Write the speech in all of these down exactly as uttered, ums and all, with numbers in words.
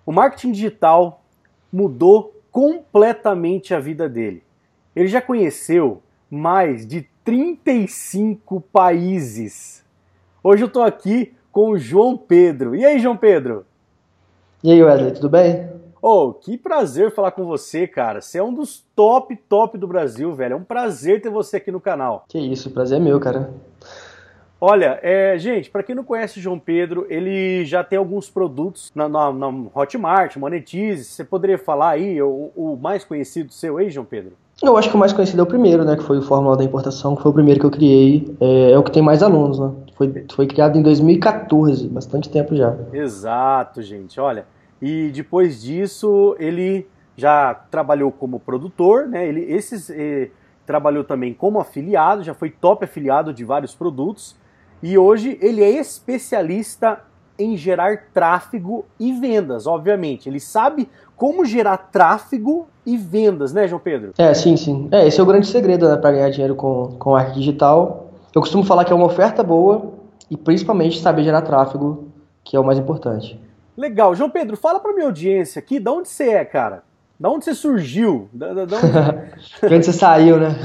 O marketing digital mudou completamente a vida dele. Ele já conheceu mais de trinta e cinco países. Hoje eu estou aqui com o João Pedro. E aí, João Pedro? E aí, Wesley, tudo bem? Oh, que prazer falar com você, cara. Você é um dos top, top do Brasil, velho. É um prazer ter você aqui no canal. Que isso, o prazer é meu, cara. Olha, é, gente, para quem não conhece o João Pedro, ele já tem alguns produtos na, na, na Hotmart, Monetize. Você poderia falar aí o, o mais conhecido seu aí, João Pedro? Eu acho que o mais conhecido é o primeiro, né? Que foi o Fórmula da Importação, que foi o primeiro que eu criei. É, é o que tem mais alunos, né? Foi, foi criado em dois mil e quatorze, bastante tempo já. Exato, gente. Olha, e depois disso ele já trabalhou como produtor, né? Ele esses eh, trabalhou também como afiliado, já foi top afiliado de vários produtos. E hoje ele é especialista em gerar tráfego e vendas, obviamente. Ele sabe como gerar tráfego e vendas, né, João Pedro? É, sim, sim. É, esse é o grande segredo, né, para ganhar dinheiro com, com marketing digital. Eu costumo falar que é uma oferta boa e principalmente saber gerar tráfego, que é o mais importante. Legal. João Pedro, fala para minha audiência aqui, de onde você é, cara? Da onde você surgiu? Da, da, da onde... De onde você saiu, né?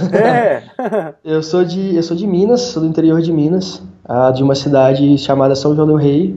É. eu, sou de, eu sou de Minas, sou do interior de Minas, de uma cidade chamada São João del Rei.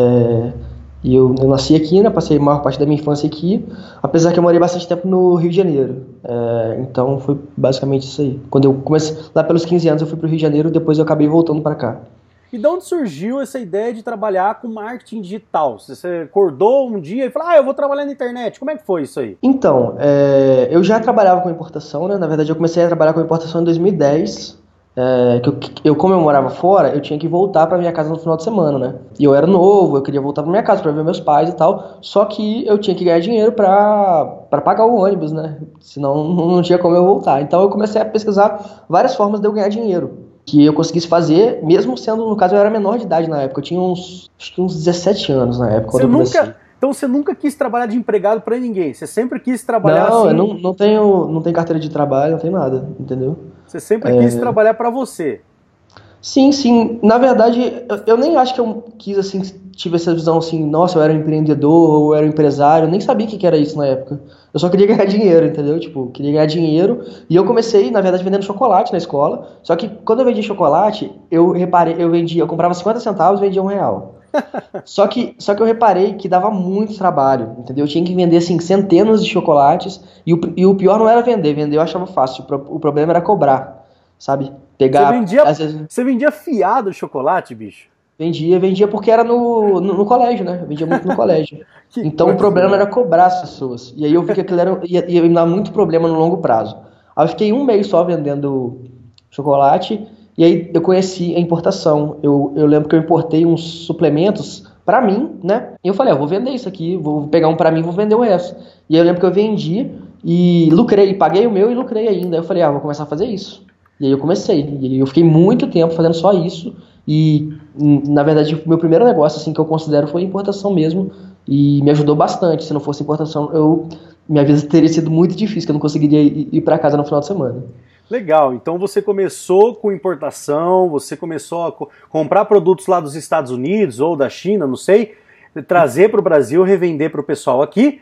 É, e eu, eu nasci aqui, né? Passei a maior parte da minha infância aqui, apesar que eu morei bastante tempo no Rio de Janeiro. É, então foi basicamente isso aí. Quando eu comecei, lá pelos quinze anos eu fui pro Rio de Janeiro, depois eu acabei voltando para cá. E de onde surgiu essa ideia de trabalhar com marketing digital? Você acordou um dia e falou, ah, eu vou trabalhar na internet. Como é que foi isso aí? Então, é, eu já trabalhava com importação, né? Na verdade, eu comecei a trabalhar com importação em dois mil e dez. É, que eu, eu, como eu morava fora, eu tinha que voltar para minha casa no final de semana, né? E eu era novo, eu queria voltar para minha casa para ver meus pais e tal. Só que eu tinha que ganhar dinheiro para para pagar o ônibus, né? Senão não tinha como eu voltar. Então eu comecei a pesquisar várias formas de eu ganhar dinheiro que eu conseguisse fazer, mesmo sendo, no caso, eu era menor de idade na época. Eu tinha uns, acho que uns dezessete anos na época. Você quando eu nunca, comecei. então você nunca quis trabalhar de empregado para ninguém? Você sempre quis trabalhar não, assim? Eu não, não tenho, não tenho carteira de trabalho, não tenho nada, entendeu? Você sempre é... quis trabalhar para você? Sim, sim. Na verdade, eu, eu nem acho que eu quis, assim, tive essa visão assim, nossa, eu era um empreendedor, ou eu era um empresário, eu nem sabia o que era isso na época. Eu só queria ganhar dinheiro, entendeu? Tipo, queria ganhar dinheiro. E eu comecei, na verdade, vendendo chocolate na escola. Só que quando eu vendia chocolate, eu reparei, eu vendia, eu comprava cinquenta centavos e vendia um real. só, que, só que eu reparei que dava muito trabalho, entendeu? Eu tinha que vender, assim, centenas de chocolates. E o, e o pior não era vender, vender eu achava fácil. O problema era cobrar, sabe? Pegar, você, vendia, às vezes... você vendia fiado de chocolate, bicho? Vendia, vendia porque era no, no, no colégio, né? Eu vendia muito no colégio. Então o problema boa. Era cobrar as pessoas. E aí eu vi que aquilo era, ia, ia me dar muito problema no longo prazo. Aí eu fiquei um mês só vendendo chocolate. E aí eu conheci a importação. Eu, eu lembro que eu importei uns suplementos pra mim, né? E eu falei, ah, vou vender isso aqui, vou pegar um pra mim e vou vender o resto. E aí eu lembro que eu vendi e lucrei, paguei o meu e lucrei ainda. Aí eu falei, ah, vou começar a fazer isso. E aí eu comecei. E aí eu fiquei muito tempo fazendo só isso. E, na verdade, o meu primeiro negócio, assim, que eu considero foi importação mesmo, e me ajudou bastante. Se não fosse importação, eu, minha vida teria sido muito difícil, que eu não conseguiria ir, ir para casa no final de semana. Legal, então você começou com importação, você começou a co- comprar produtos lá dos Estados Unidos ou da China, não sei, trazer para o Brasil, revender para o pessoal aqui.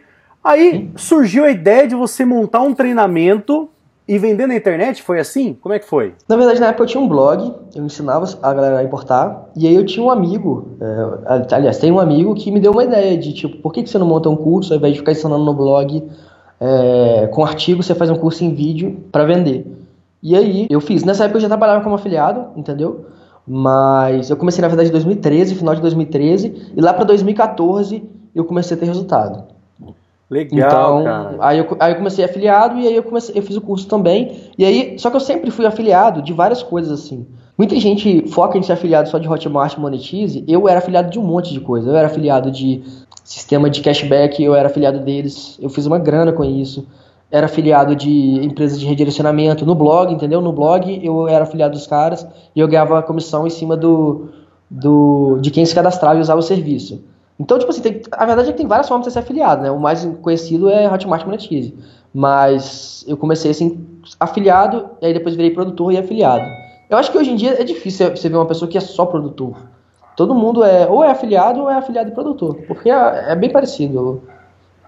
Aí surgiu a ideia de você montar um treinamento e vender na internet, foi assim? Como é que foi? Na verdade, na época eu tinha um blog, eu ensinava a galera a importar, e aí eu tinha um amigo, é, aliás, tem um amigo que me deu uma ideia de, tipo, por que, que você não monta um curso, ao invés de ficar ensinando no blog, é, com artigo, você faz um curso em vídeo para vender. E aí eu fiz. Nessa época eu já trabalhava como afiliado, entendeu? Mas eu comecei, na verdade, em dois mil e treze, final de dois mil e treze, e lá para dois mil e quatorze eu comecei a ter resultado. Legal, então, cara. Aí eu, aí eu comecei afiliado e aí eu, comecei, eu fiz o curso também. E aí, só que eu sempre fui afiliado de várias coisas assim. Muita gente foca em ser afiliado só de Hotmart e Monetize. Eu era afiliado de um monte de coisa. Eu era afiliado de sistema de cashback, eu era afiliado deles. Eu fiz uma grana com isso. Era afiliado de empresas de redirecionamento no blog, entendeu? No blog eu era afiliado dos caras e eu ganhava comissão em cima do, do, de quem se cadastrava e usava o serviço. Então, tipo assim, tem, a verdade é que tem várias formas de ser afiliado, né? O mais conhecido é Hotmart Monetize. Mas eu comecei assim, afiliado, e aí depois virei produtor e afiliado. Eu acho que hoje em dia é difícil você ver uma pessoa que é só produtor. Todo mundo é ou é afiliado ou é afiliado e produtor, porque é, é bem parecido.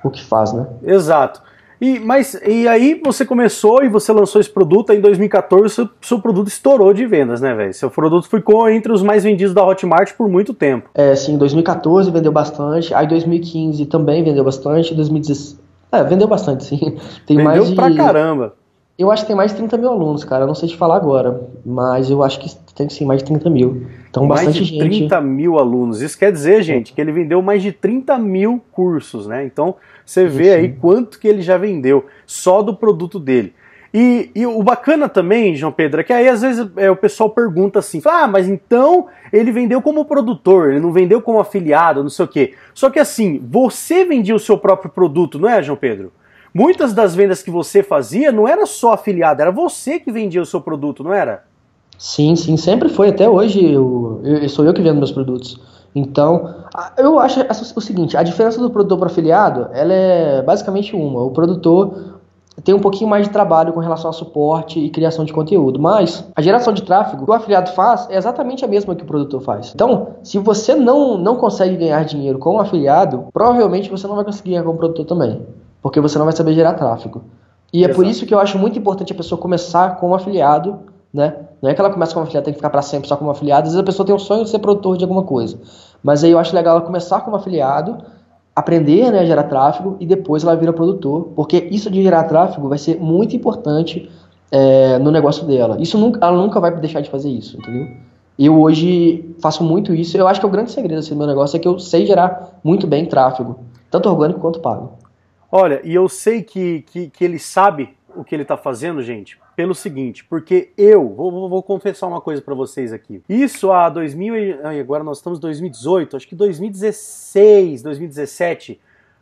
o que faz, né? Exato. E, mas, e aí você começou e você lançou esse produto, aí em dois mil e quatorze o seu, seu produto estourou de vendas, né, velho? Seu produto ficou entre os mais vendidos da Hotmart por muito tempo. É, sim, em dois mil e quatorze vendeu bastante, aí em dois mil e quinze também vendeu bastante, dois mil e dezesseis... É, vendeu bastante, sim. Tem vendeu mais de... pra caramba. Eu acho que tem mais de trinta mil alunos, cara, eu não sei te falar agora, mas eu acho que tem sim mais de trinta mil. Então mais bastante de gente. trinta mil alunos. Isso quer dizer, gente, que ele vendeu mais de trinta mil cursos, né? Então você vê sim. aí quanto que ele já vendeu só do produto dele. E, e o bacana também, João Pedro, é que aí às vezes é, o pessoal pergunta assim, ah, mas então ele vendeu como produtor, ele não vendeu como afiliado, não sei o quê. Só que assim, você vendia o seu próprio produto, não é, João Pedro? Muitas das vendas que você fazia não era só afiliado, era você que vendia o seu produto, não era? Sim, sim, sempre foi, até hoje eu, eu, sou eu que vendo meus produtos. Então, eu acho o seguinte, a diferença do produtor para afiliado, ela é basicamente uma. O produtor tem um pouquinho mais de trabalho com relação a suporte e criação de conteúdo, mas a geração de tráfego que o afiliado faz é exatamente a mesma que o produtor faz. Então, se você não, não consegue ganhar dinheiro como afiliado, provavelmente você não vai conseguir ganhar como produtor também, porque você não vai saber gerar tráfego. E é Exato. Por isso que eu acho muito importante a pessoa começar como afiliado, né? Não é que ela começa como afiliado, tem que ficar para sempre só como afiliado. Às vezes a pessoa tem um sonho de ser produtor de alguma coisa. Mas aí eu acho legal ela começar como afiliado, aprender, né, a gerar tráfego e depois ela vira produtor. Porque isso de gerar tráfego vai ser muito importante é, no negócio dela. Isso nunca, ela nunca vai deixar de fazer isso, entendeu? Eu hoje faço muito isso. Eu acho que é o grande segredo assim, do meu negócio é que eu sei gerar muito bem tráfego, tanto orgânico quanto pago. Olha, e eu sei que, que, que ele sabe o que ele está fazendo, gente, pelo seguinte, porque eu, vou, vou, vou confessar uma coisa para vocês aqui. Isso há dois mil e... agora nós estamos em dois mil e dezoito, acho que dois mil e dezesseis, dois mil e dezessete,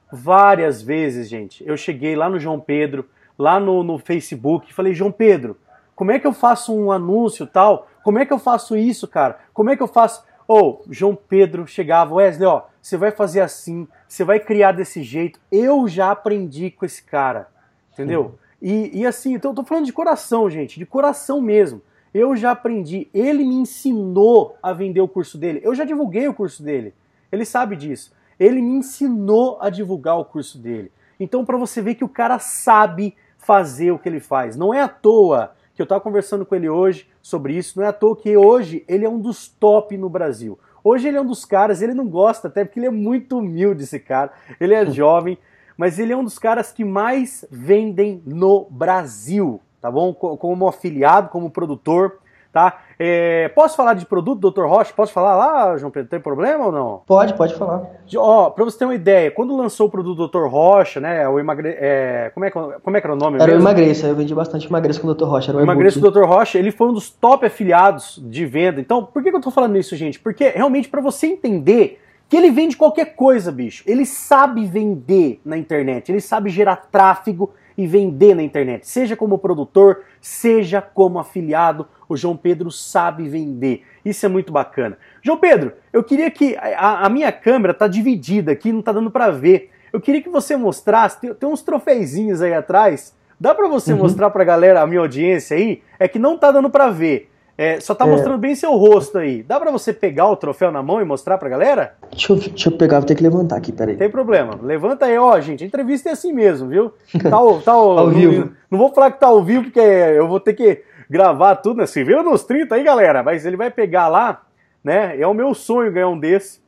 várias vezes, gente, eu cheguei lá no João Pedro, lá no, no Facebook, e falei, João Pedro, como é que eu faço um anúncio tal? Como é que eu faço isso, cara? Como é que eu faço... Ou, oh, João Pedro chegava, Wesley, ó, você vai fazer assim, você vai criar desse jeito. Eu já aprendi com esse cara, entendeu? E, e assim, então eu tô falando de coração, gente, de coração mesmo. Eu já aprendi, ele me ensinou a vender o curso dele. Eu já divulguei o curso dele, ele sabe disso. Ele me ensinou a divulgar o curso dele. Então, para você ver que o cara sabe fazer o que ele faz. Não é à toa que eu tava conversando com ele hoje sobre isso, não é à toa que hoje ele é um dos top no Brasil. Hoje ele é um dos caras, ele não gosta até porque ele é muito humilde esse cara, ele é jovem, mas ele é um dos caras que mais vendem no Brasil, tá bom? Como afiliado, como produtor, tá? É, posso falar de produto, doutor Rocha? Posso falar lá, João Pedro? Tem problema ou não? Pode, pode falar. Ó, pra você ter uma ideia, quando lançou o produto do doutor Rocha, né, o emagre... É, como, é, como é que era o nome Era mesmo? o Emagreça, eu vendi bastante Emagreça com o doutor Rocha. Era o Emagreça com o doutor Rocha, ele foi um dos top afiliados de venda. Então, por que, que eu tô falando isso, gente? Porque realmente pra você entender que ele vende qualquer coisa, bicho. Ele sabe vender na internet, ele sabe gerar tráfego e vender na internet. Seja como produtor, seja como afiliado, o João Pedro sabe vender. Isso é muito bacana. João Pedro, eu queria que... A, a minha câmera tá dividida aqui, não tá dando pra ver. Eu queria que você mostrasse, tem, tem uns troféuzinhos aí atrás. Dá pra você uhum. mostrar pra galera, a minha audiência aí? É que não tá dando pra ver. É, só tá é. mostrando bem seu rosto aí. Dá pra você pegar o troféu na mão e mostrar pra galera? Deixa eu, deixa eu pegar, vou ter que levantar aqui, peraí. Tem problema. Levanta aí, ó, gente. A entrevista é assim mesmo, viu? Tá, tá ao não, vivo. Não vou falar que tá ao vivo, porque eu vou ter que gravar tudo, né? Se viu nos trinta aí, galera. Mas ele vai pegar lá, né? É o meu sonho ganhar um desse.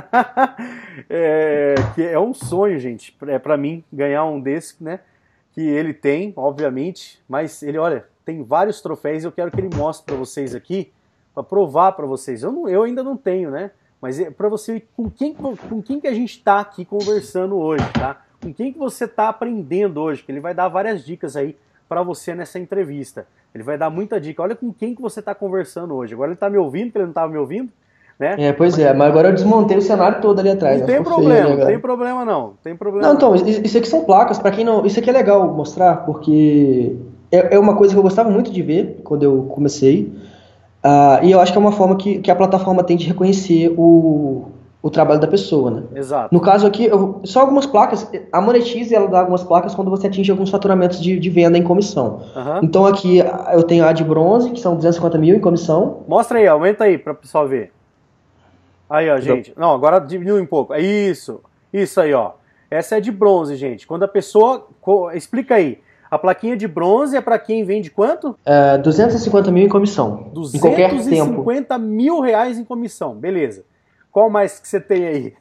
é, que é um sonho, gente. É pra mim ganhar um desse, né? Que ele tem, obviamente. Mas ele, olha... tem vários troféus e eu quero que ele mostre para vocês aqui, para provar para vocês. Eu, não, eu ainda não tenho, né? Mas é para você ver com quem, com quem que a gente está aqui conversando hoje, tá? Com quem que você está aprendendo hoje, que ele vai dar várias dicas aí para você nessa entrevista. Ele vai dar muita dica. Olha com quem que você está conversando hoje. Agora ele está me ouvindo, que ele não estava me ouvindo, né? É, pois é, mas agora eu desmontei o cenário todo ali atrás. Não tem problema, não tem problema não. Tem problema não, então, isso aqui são placas, para quem não... Isso aqui é legal mostrar, porque... É uma coisa que eu gostava muito de ver quando eu comecei, uh, e eu acho que é uma forma que, que a plataforma tem de reconhecer o, o trabalho da pessoa, né? Exato. No caso aqui, eu, só algumas placas, a Monetize, ela dá algumas placas quando você atinge alguns faturamentos de, de venda em comissão. Uhum. Então aqui eu tenho a de bronze, que são duzentos e cinquenta mil em comissão. Mostra aí, aumenta aí para o pessoal ver. Aí, ó, gente. Não, agora diminui um pouco. É isso, isso aí, ó. Essa é de bronze, gente. Quando a pessoa... Explica aí. A plaquinha de bronze é para quem vende quanto? É, duzentos e cinquenta mil em comissão. duzentos e cinquenta em qualquer tempo. mil reais em comissão. Beleza. Qual mais que você tem aí?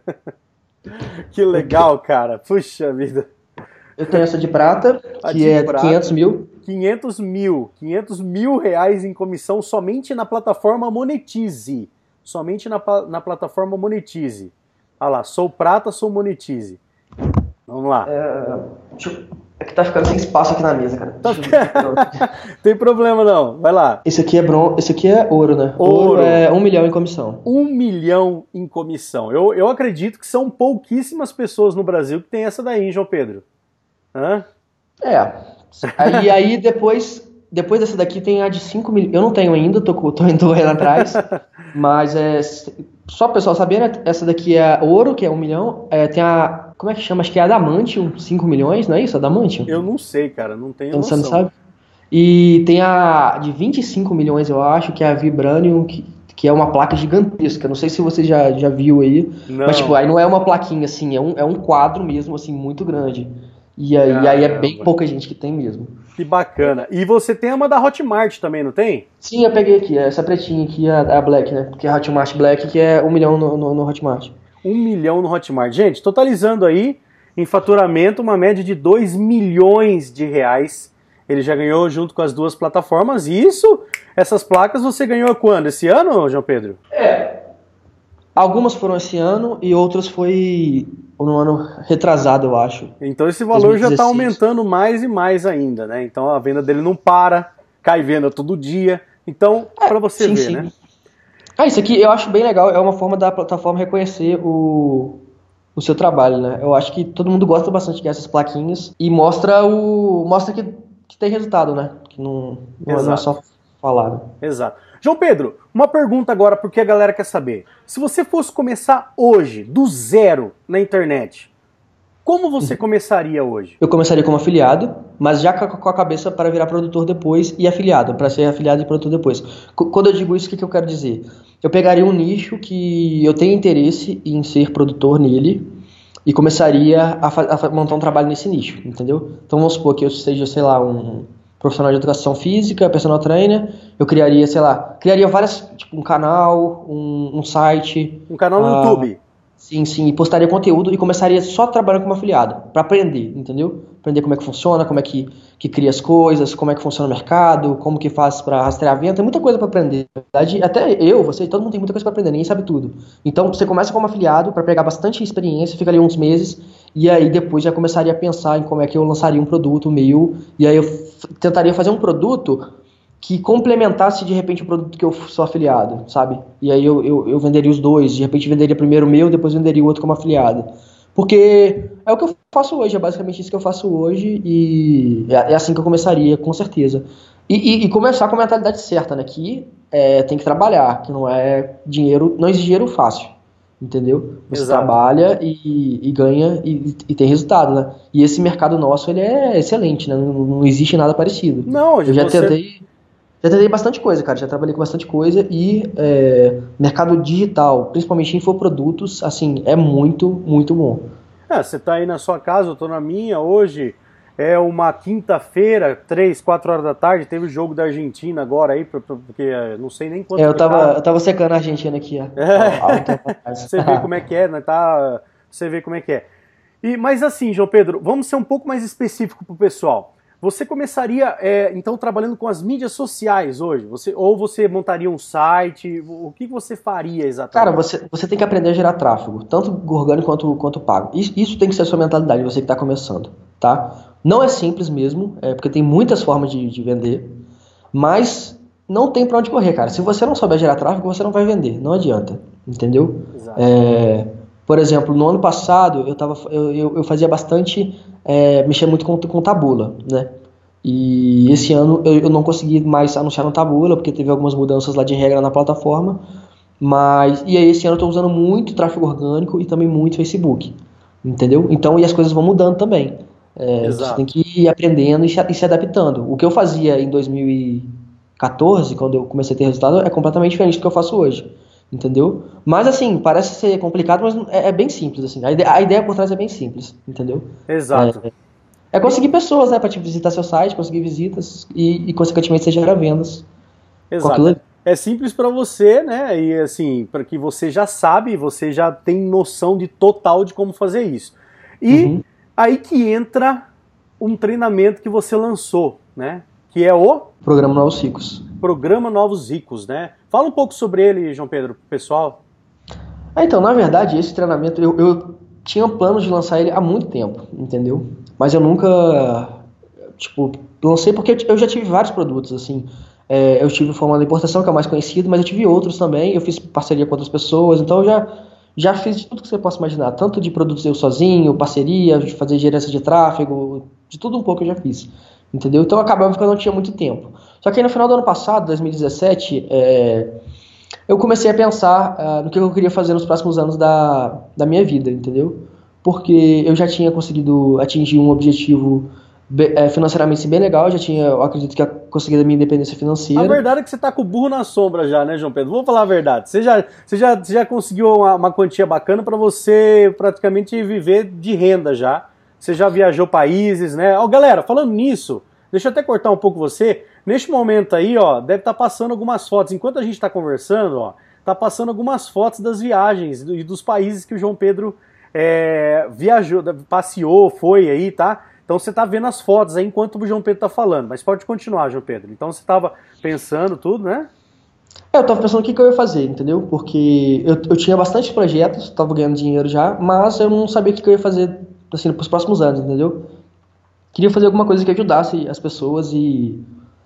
Que legal, cara. Puxa vida. Eu tenho essa de prata, a que de é prata, quinhentos mil. quinhentos mil. quinhentos mil reais em comissão somente na plataforma Monetize. Somente na, na plataforma Monetize. Olha lá, sou prata, sou Monetize. Vamos lá. É, deixa eu... é que tá ficando sem espaço aqui na mesa, cara. Tem problema não, vai lá. Esse aqui é bron... Esse aqui é ouro, né? Ouro. Ouro é um milhão em comissão. Um milhão em comissão. Eu, eu acredito que são pouquíssimas pessoas no Brasil que tem essa daí, hein, João Pedro? Hã? É. Aí, aí depois, depois dessa daqui tem a de cinco milhões. Eu não tenho ainda, tô, tô indo lá atrás. Mas é. Só o pessoal saber, né? Essa daqui é ouro, que é um milhão. É, tem a. Como é que chama? Acho que é a Adamantium, cinco milhões, não é isso? Adamantium? Eu não sei, cara, não tenho Você noção. não sabe? E tem a de vinte e cinco milhões, eu acho, que é a Vibranium, que, que é uma placa gigantesca. Não sei se você já, já viu aí. Não. Mas, tipo, aí não é uma plaquinha assim, é um, é um quadro mesmo, assim, muito grande. E aí, e aí é bem pouca gente que tem mesmo. Que bacana. E você tem uma da Hotmart também, não tem? Sim, eu peguei aqui, essa pretinha aqui, a, a Black, né? Que é a Hotmart Black, que é um milhão no, no, no Hotmart. Um milhão no Hotmart. Gente, totalizando aí, em faturamento, uma média de dois milhões de reais. Ele já ganhou junto com as duas plataformas. E isso, essas placas você ganhou quando? Esse ano, João Pedro? É. Algumas foram esse ano e outras foi no ano retrasado, eu acho. Então esse valor dois mil e dezesseis já está aumentando mais e mais ainda, né? Então a venda dele não para, cai venda todo dia. Então, é, para você sim, ver, sim. né? Ah, isso aqui eu acho bem legal, é uma forma da plataforma reconhecer o, o seu trabalho, né? Eu acho que todo mundo gosta bastante dessas plaquinhas e mostra o mostra que, que tem resultado, né? Que não, não, não é só falar. Né? Exato. João Pedro, uma pergunta agora porque a galera quer saber. Se você fosse começar hoje, do zero, na internet, como você começaria hoje? Eu começaria como afiliado, mas já com a cabeça para virar produtor depois e afiliado, para ser afiliado e produtor depois. Quando eu digo isso, o que, que eu quero dizer? Eu pegaria um nicho que eu tenho interesse em ser produtor nele e começaria a, a montar um trabalho nesse nicho, entendeu? Então vamos supor que eu seja, sei lá, um profissional de educação física, personal trainer, eu criaria, sei lá, criaria várias, tipo um canal, um, um site. Um canal no uh, YouTube. Sim, sim, e postaria conteúdo e começaria só trabalhando como afiliado, para aprender, entendeu? Aprender como é que funciona, como é que, que cria as coisas, como é que funciona o mercado, como que faz para rastrear a venda, tem muita coisa para aprender. Na verdade, até eu, você, todo mundo tem muita coisa para aprender, ninguém sabe tudo. Então, você começa como afiliado para pegar bastante experiência, fica ali uns meses, e aí depois já começaria a pensar em como é que eu lançaria um produto meu, e aí eu tentaria fazer um produto que complementasse de repente o produto que eu sou afiliado, sabe? E aí eu, eu, eu venderia os dois, de repente venderia primeiro o meu, depois venderia o outro como afiliado. Porque é o que eu faço hoje, é basicamente isso que eu faço hoje e é assim que eu começaria, com certeza. E, e, e começar com a mentalidade certa, né? Que é, tem que trabalhar, que não é dinheiro, não existe dinheiro fácil, entendeu? Você Exato. trabalha e, e ganha e, e tem resultado, né? E esse mercado nosso, ele é excelente, né? Não, não existe nada parecido. Não, eu já você... tentei... Já tentei bastante coisa, cara, já trabalhei com bastante coisa e é, mercado digital, principalmente infoprodutos, assim, é muito, muito bom. É, você tá aí na sua casa, eu tô na minha, hoje é uma quinta-feira, três, quatro horas da tarde, teve o jogo da Argentina agora aí, porque não sei nem quanto... É, eu tava, eu tava secando a Argentina aqui, ó. É. Você vê como é que é, né, tá, você vê como é que é. E, mas assim, João Pedro, vamos ser um pouco mais específico pro pessoal. Você começaria, é, então, trabalhando com as mídias sociais hoje? Você, ou você montaria um site? O que você faria exatamente? Cara, você, você tem que aprender a gerar tráfego, tanto orgânico quanto, quanto pago. Isso, isso tem que ser a sua mentalidade, você que está começando, tá? Não é simples mesmo, é, porque tem muitas formas de, de vender, mas não tem para onde correr, cara. Se você não souber gerar tráfego, você não vai vender, não adianta, entendeu? Exato. É, por exemplo, no ano passado, eu, tava, eu, eu, eu fazia bastante... É, mexia muito com, com Taboola, né? E esse ano eu, eu não consegui mais anunciar no Taboola, porque teve algumas mudanças lá de regra na plataforma, mas, e aí esse ano eu tô usando muito tráfego orgânico e também muito Facebook, entendeu? Então, e as coisas vão mudando também. É, você tem que ir aprendendo e se, e se adaptando. O que eu fazia em dois mil e quatorze, quando eu comecei a ter resultado, é completamente diferente do que eu faço hoje. entendeu? Mas assim, parece ser complicado, mas é, é bem simples, assim. A ideia, a ideia por trás é bem simples, entendeu? Exato. É, é conseguir pessoas, né, para te visitar seu site, conseguir visitas e, e consequentemente, você gera vendas. Exato. É simples para você, né? E assim, para que você já sabe, você já tem noção de total de como fazer isso. E uhum. aí que entra um treinamento que você lançou, né? Que é o Programa Novos Ricos. Programa Novos Ricos, né? Fala um pouco sobre ele, João Pedro, pro pessoal. Ah, então, na verdade, esse treinamento, eu, eu tinha planos de lançar ele há muito tempo, entendeu? Mas eu nunca, tipo, lancei porque eu já tive vários produtos, assim. É, eu tive o Formando Importação, que é o mais conhecido, mas eu tive outros também, eu fiz parceria com outras pessoas, então eu já, já fiz de tudo que você possa imaginar, tanto de produtos eu sozinho, parceria, de fazer gerência de tráfego, de tudo um pouco eu já fiz, entendeu? Então acabava que eu não tinha muito tempo. Só que aí no final do ano passado, dois mil e dezessete, é, eu comecei a pensar uh, no que eu queria fazer nos próximos anos da, da minha vida, entendeu? Porque eu já tinha conseguido atingir um objetivo financeiramente bem legal, já tinha, eu acredito que eu consegui a minha independência financeira. A verdade é que você tá com o burro na sombra já, né, João Pedro? Vamos falar a verdade. Você já, você já, você já conseguiu uma, uma quantia bacana para você praticamente viver de renda já. Você já viajou países, né? Ó, galera, falando nisso, deixa eu até cortar um pouco você. Neste momento aí, ó, deve estar passando algumas fotos. Enquanto a gente está conversando, ó, tá passando algumas fotos das viagens e dos países que o João Pedro é, viajou, passeou, foi aí, tá? Então você está vendo as fotos aí enquanto o João Pedro está falando, mas pode continuar, João Pedro. Então você estava pensando tudo, né? É, eu estava pensando o que, que eu ia fazer, entendeu? Porque eu, eu tinha bastante projetos, estava ganhando dinheiro já, mas eu não sabia o que, que eu ia fazer assim, para os próximos anos, entendeu? Queria fazer alguma coisa que ajudasse as pessoas e,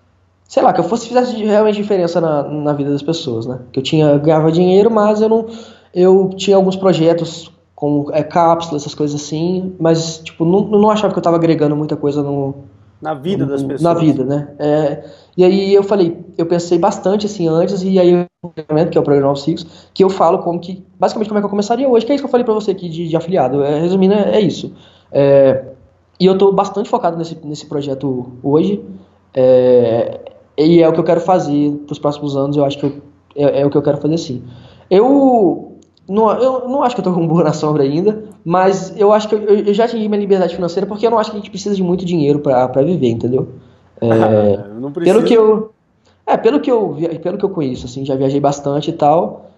sei lá, que eu fosse fizesse realmente diferença na, na vida das pessoas, né? Que eu tinha, ganhava dinheiro, mas eu não, eu tinha alguns projetos como é, cápsulas, essas coisas assim, mas tipo, não, não achava que eu estava agregando muita coisa no, na vida no, das pessoas. Na vida, né? É, e aí eu falei, eu pensei bastante assim antes, e aí o treinamento, que é o Programa Novos Ricos, que eu falo como que, basicamente como é que eu começaria hoje, que é isso que eu falei para você aqui de, de afiliado. É, resumindo, é, é isso. É, e eu estou bastante focado nesse, nesse projeto hoje, é, e é o que eu quero fazer para os próximos anos, eu acho que eu, é, é o que eu quero fazer sim. Eu... Não, eu não acho que eu tô com um burro na sombra ainda, mas eu acho que eu, eu já atingi minha liberdade financeira porque eu não acho que a gente precisa de muito dinheiro pra, pra viver, entendeu? É, ah, não precisa. Pelo que eu, é, pelo que eu, pelo que eu conheço, assim, já viajei bastante e tal,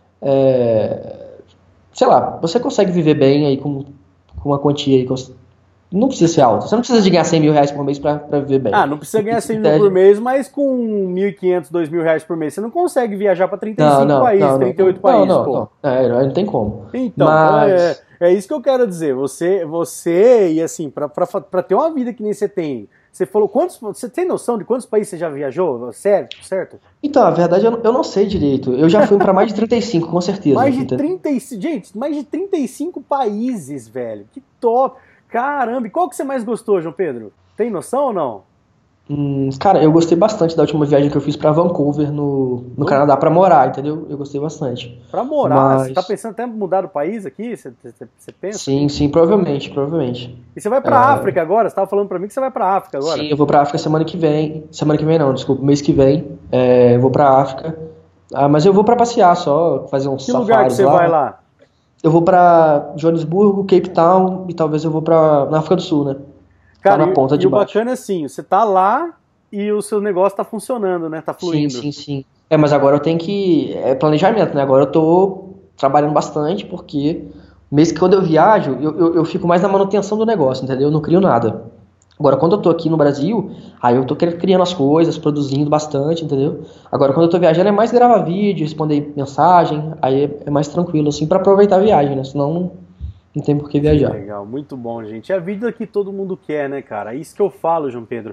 é, sei lá, você consegue viver bem aí com, com uma quantia aí, não precisa ser alta, você não precisa de ganhar cem mil reais por mês pra, pra viver bem. Ah, não precisa ganhar cem mil por mês, mas com mil e quinhentos, dois mil reais por mês, você não consegue viajar pra trinta e cinco não, não, países, não, trinta e oito não, países, não, pô. Não, é, não tem como. Então, mas... é, é isso que eu quero dizer, você, você e assim, pra, pra, pra ter uma vida que nem você tem, você falou, quantos, você tem noção de quantos países você já viajou, certo? certo? Então, a verdade eu não, eu não sei direito, eu já fui pra mais de trinta e cinco, com certeza. Mais de trinta e cinco, gente, mais de trinta e cinco países, velho, que top! Caramba, e qual que você mais gostou, João Pedro? Tem noção ou não? Hum, cara, eu gostei bastante da última viagem que eu fiz pra Vancouver, no, no Canadá, pra morar, entendeu? Eu gostei bastante. Pra morar? Mas... Você tá pensando até em mudar o país aqui? Você, você, você pensa? Sim, sim, provavelmente, provavelmente. E você vai pra é... África agora? Você tava falando pra mim que você vai pra África agora. Sim, eu vou pra África semana que vem. Semana que vem não, desculpa, mês que vem. É, eu vou pra África. Ah, mas eu vou pra passear só, fazer uns safaris lá. Que lugar que você lá. vai lá? Eu vou pra Joanesburgo, Cape Town e talvez eu vou pra na África do Sul, né? Cara, tá na ponta e, de e o baixo. bacana é assim, você tá lá e o seu negócio tá funcionando, né? Tá fluindo. Sim, sim, sim. É, mas agora eu tenho que... É planejamento, né? Agora eu tô trabalhando bastante porque mesmo que quando eu viajo, eu, eu, eu fico mais na manutenção do negócio, entendeu? Eu não crio nada. Agora, quando eu tô aqui no Brasil, aí eu tô criando as coisas, produzindo bastante, entendeu? Agora, quando eu tô viajando, é mais gravar vídeo, responder mensagem, aí é, é mais tranquilo, assim, pra aproveitar a viagem, né? Senão não, não tem por que viajar. Legal, muito bom, gente. É a vida que todo mundo quer, né, cara? É isso que eu falo, João Pedro.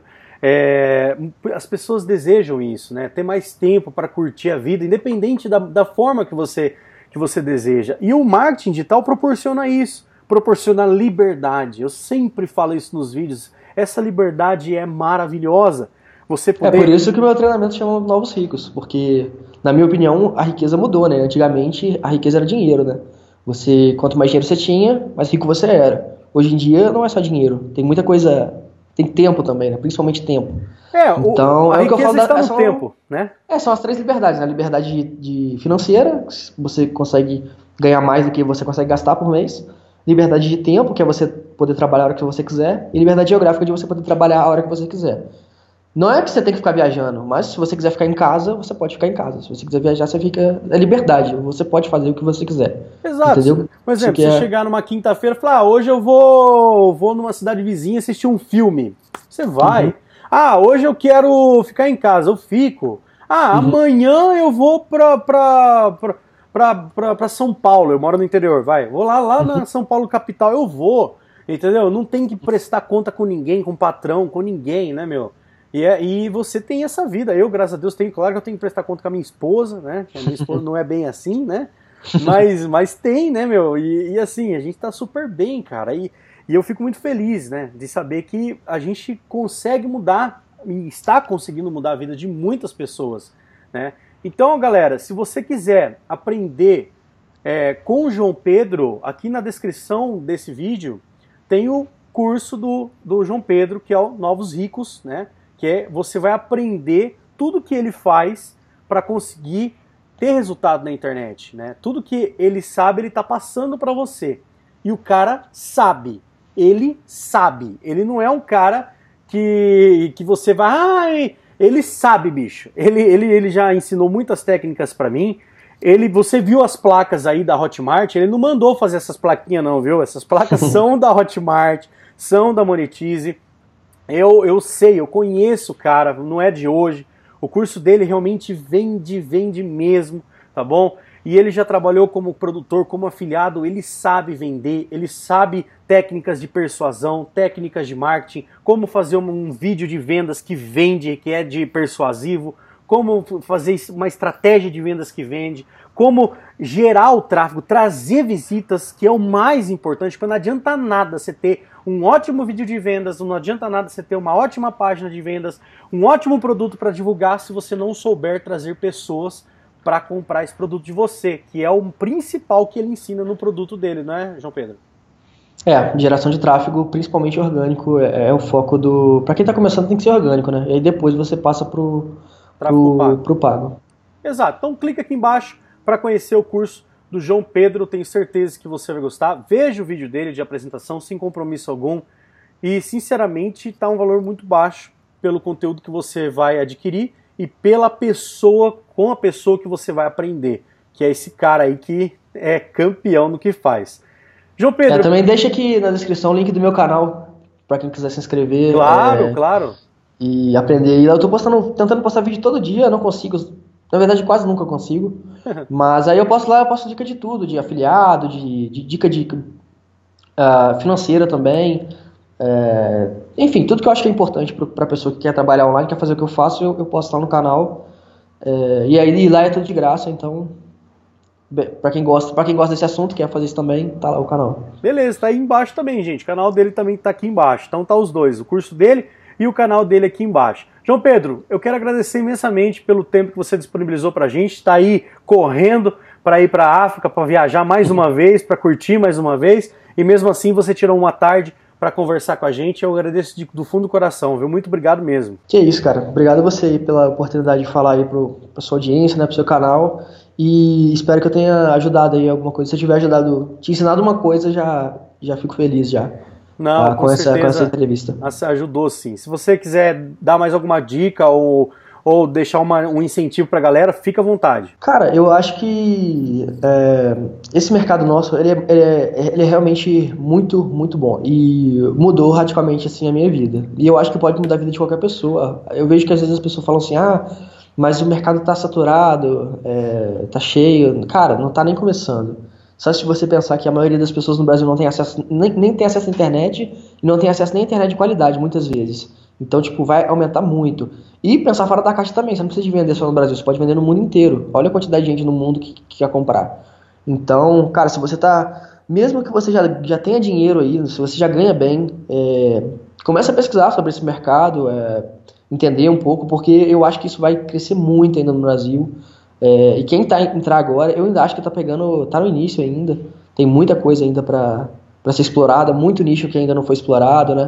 É, as pessoas desejam isso, né? Ter mais tempo para curtir a vida, independente da, da forma que você, que você deseja. E o marketing digital proporciona isso, proporciona liberdade. Eu sempre falo isso nos vídeos. Essa liberdade é maravilhosa. Você poder... É por isso que o meu treinamento chama Novos Ricos, porque, na minha opinião, a riqueza mudou, né? Antigamente, a riqueza era dinheiro, né? Você, quanto mais dinheiro você tinha, mais rico você era. Hoje em dia, não é só dinheiro. Tem muita coisa tem tempo também, né? Principalmente tempo. É, então, o, a é o que eu falo está da, no são, tempo, né? É, são as três liberdades, né? A liberdade de, de financeira, você consegue ganhar mais do que você consegue gastar por mês. Liberdade de tempo, que é você poder trabalhar a hora que você quiser. E liberdade geográfica, de você poder trabalhar a hora que você quiser. Não é que você tem que ficar viajando, mas se você quiser ficar em casa, você pode ficar em casa. Se você quiser viajar, você fica... É liberdade, você pode fazer o que você quiser. Exato. Entendeu? Por exemplo, você você é... chegar numa quinta-feira e falar, ah, hoje eu vou, vou numa cidade vizinha assistir um filme. Você vai. Uhum. Ah, hoje eu quero ficar em casa, eu fico. Ah, uhum. amanhã eu vou pra, pra, pra, pra, pra, pra São Paulo, eu moro no interior, vai. Vou lá, lá na São Paulo capital, eu vou. Entendeu? Não tem que prestar conta com ninguém, com patrão, com ninguém, né, meu? E, é, e você tem essa vida. Eu, graças a Deus, tenho, claro que eu tenho que prestar conta com a minha esposa, né? A minha esposa não é bem assim, né? Mas, mas tem, né, meu? E, e assim, a gente tá super bem, cara. E, e eu fico muito feliz, né? De saber que a gente consegue mudar, e está conseguindo mudar a vida de muitas pessoas, né? Então, galera, se você quiser aprender é, com o João Pedro, aqui na descrição desse vídeo, tem o curso do, do João Pedro, que é o Novos Ricos, né? Que é, você vai aprender tudo que ele faz para conseguir ter resultado na internet, né? Tudo que ele sabe, ele tá passando para você. E o cara sabe, ele sabe. Ele não é um cara que, que você vai... Ai, ele sabe, bicho. Ele, ele, ele já ensinou muitas técnicas para mim. Ele, você viu as placas aí da Hotmart, ele não mandou fazer essas plaquinhas não, viu? Essas placas são da Hotmart, são da Monetize. Eu, eu sei, eu conheço o cara, não é de hoje. O curso dele realmente vende, vende mesmo, tá bom? E ele já trabalhou como produtor, como afiliado, ele sabe vender, ele sabe técnicas de persuasão, técnicas de marketing, como fazer um, um vídeo de vendas que vende, que é de persuasivo, como fazer uma estratégia de vendas que vende, como gerar o tráfego, trazer visitas, que é o mais importante, porque não adianta nada você ter um ótimo vídeo de vendas, não adianta nada você ter uma ótima página de vendas, um ótimo produto para divulgar se você não souber trazer pessoas para comprar esse produto de você, que é o principal que ele ensina no produto dele, não é, João Pedro? É, geração de tráfego, principalmente orgânico, é, é o foco do... Para quem está começando tem que ser orgânico, né? E aí depois você passa pro, pro, pago. pro pago. Exato, então clica aqui embaixo para conhecer o curso do João Pedro, tenho certeza que você vai gostar. Veja o vídeo dele de apresentação sem compromisso algum e, sinceramente, está um valor muito baixo pelo conteúdo que você vai adquirir e pela pessoa, com a pessoa que você vai aprender, que é esse cara aí que é campeão no que faz. João Pedro... É, também deixa aqui na descrição o link do meu canal, para quem quiser se inscrever. Claro, é, claro. E aprender. Eu tô postando, tentando postar vídeo todo dia, não consigo... Na verdade, quase nunca consigo. Mas aí eu posto lá, eu posto dica de tudo, de afiliado, de, de dica de uh, financeira também. É, enfim, tudo que eu acho que é importante para a pessoa que quer trabalhar online, quer fazer o que eu faço, eu, eu posto lá no canal. É, e aí lá é tudo de graça, então para quem gosta, para quem gosta desse assunto, quer fazer isso também, tá lá o canal. Beleza, tá aí embaixo também, gente. O canal dele também tá aqui embaixo. Então tá os dois, o curso dele e o canal dele aqui embaixo. João Pedro, eu quero agradecer imensamente pelo tempo que você disponibilizou pra gente, está aí correndo para ir para a África, para viajar mais uma vez, para curtir mais uma vez, e mesmo assim você tirou uma tarde para conversar com a gente. Eu agradeço de, do fundo do coração, viu? Muito obrigado mesmo. Que isso, cara. Obrigado a você aí pela oportunidade de falar aí para sua audiência, né, pro seu canal, e espero que eu tenha ajudado aí alguma coisa. Se eu tiver ajudado, te ensinado uma coisa, já, já fico feliz já. Não, ah, com, com, certeza, essa, com essa entrevista. Ajudou sim. Se você quiser dar mais alguma dica ou, ou deixar uma, um incentivo pra galera, fica à vontade. Cara, eu acho que é, esse mercado nosso, ele é, ele, é, ele é realmente muito, muito bom. E mudou radicalmente assim a minha vida. E eu acho que pode mudar a vida de qualquer pessoa. Eu vejo que às vezes as pessoas falam assim, ah, mas o mercado tá saturado, é, tá cheio. Cara, não tá nem começando. Só se você pensar que a maioria das pessoas no Brasil não tem acesso, nem, nem tem acesso à internet, e não tem acesso nem à internet de qualidade, muitas vezes. Então, tipo, vai aumentar muito. E pensar fora da caixa também, você não precisa de vender só no Brasil, você pode vender no mundo inteiro. Olha a quantidade de gente no mundo que, que quer comprar. Então, cara, se você tá... Mesmo que você já, já tenha dinheiro aí, se você já ganha bem, é, começa a pesquisar sobre esse mercado, é, entender um pouco, porque eu acho que isso vai crescer muito ainda no Brasil. É, e quem tá entrar agora, eu ainda acho que tá pegando, tá no início ainda, tem muita coisa ainda para ser explorada, muito nicho que ainda não foi explorado, né?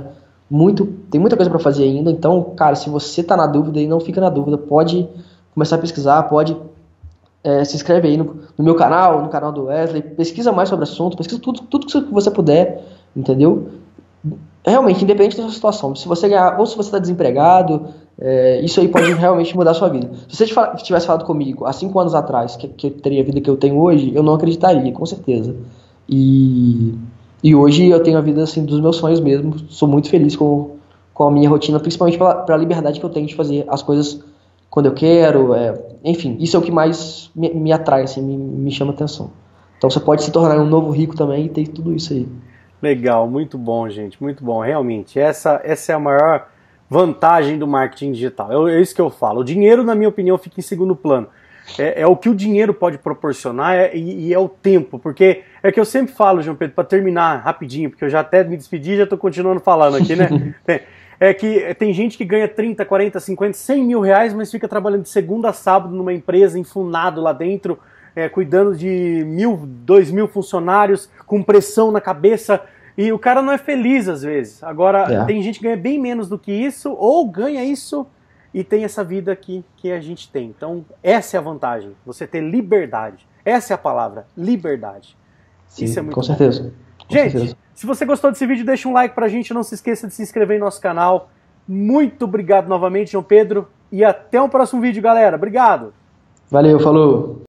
muito, tem muita coisa para fazer ainda, então, cara, se você tá na dúvida e não fica na dúvida, pode começar a pesquisar, pode é, se inscreve aí no, no meu canal, no canal do Wesley, pesquisa mais sobre o assunto, pesquisa tudo, tudo que você puder, entendeu? Realmente, independente da sua situação, se você ganhar, ou se você está desempregado, é, isso aí pode realmente mudar a sua vida. Se você tivesse falado comigo há cinco anos atrás que, que eu teria a vida que eu tenho hoje, eu não acreditaria, com certeza. E, e hoje eu tenho a vida assim, dos meus sonhos mesmo, sou muito feliz com, com a minha rotina, principalmente pela, pela liberdade que eu tenho de fazer as coisas quando eu quero, é, enfim, isso é o que mais me, me atrai, assim, me, me chama atenção. Então você pode se tornar um novo rico também e ter tudo isso aí. Legal, muito bom, gente, muito bom. Realmente, essa, essa é a maior vantagem do marketing digital. É, é isso que eu falo. O dinheiro, na minha opinião, fica em segundo plano. É, é o que o dinheiro pode proporcionar é, e, e é o tempo. Porque é que eu sempre falo, João Pedro, para terminar rapidinho, porque eu já até me despedi e já estou continuando falando aqui, né? É que tem gente que ganha trinta, quarenta, cinquenta, cem mil reais, mas fica trabalhando de segunda a sábado numa empresa, enfurnado lá dentro, É, cuidando de mil, dois mil funcionários, com pressão na cabeça, e o cara não é feliz às vezes. Agora, é. tem gente que ganha bem menos do que isso, ou ganha isso e tem essa vida aqui que a gente tem. Então, essa é a vantagem, você ter liberdade. Essa é a palavra, liberdade. Sim, isso é muito com bom. certeza. Com gente, certeza. Se você gostou desse vídeo, deixa um like pra gente, não se esqueça de se inscrever em nosso canal. Muito obrigado novamente, João Pedro, e até o próximo vídeo, galera. Obrigado! Valeu, falou!